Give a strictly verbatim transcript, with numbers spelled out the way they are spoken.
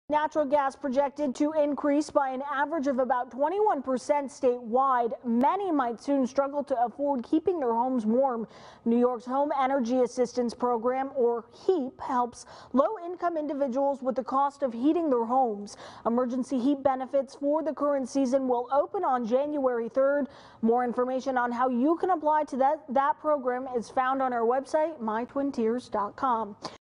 Natural gas projected to increase by an average of about twenty-one percent statewide. Many might soon struggle to afford keeping their homes warm. New York's Home Energy Assistance Program, or HEAP, helps low-income individuals with the cost of heating their homes. Emergency heat benefits for the current season will open on January third. More information on how you can apply to that, that program is found on our website, my twin tiers dot com.